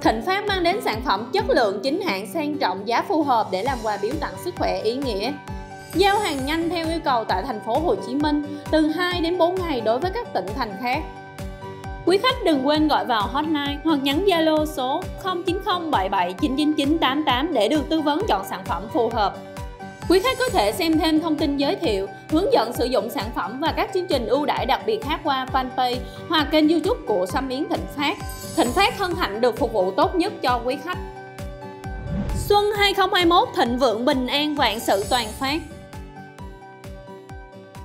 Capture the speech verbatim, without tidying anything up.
Thịnh Phát mang đến sản phẩm chất lượng chính hãng sang trọng, giá phù hợp để làm quà biếu tặng sức khỏe ý nghĩa. Giao hàng nhanh theo yêu cầu tại thành phố Hồ Chí Minh, từ hai đến bốn ngày đối với các tỉnh thành khác. Quý khách đừng quên gọi vào hotline hoặc nhắn Zalo số không chín không bảy bảy chín chín chín tám tám để được tư vấn chọn sản phẩm phù hợp. Quý khách có thể xem thêm thông tin giới thiệu, hướng dẫn sử dụng sản phẩm và các chương trình ưu đãi đặc biệt khác qua fanpage hoặc kênh YouTube của Sâm Yến Thịnh Phát. Thịnh Phát hân hạnh được phục vụ tốt nhất cho quý khách. Xuân hai không hai mốt thịnh vượng bình an vạn sự toàn phát.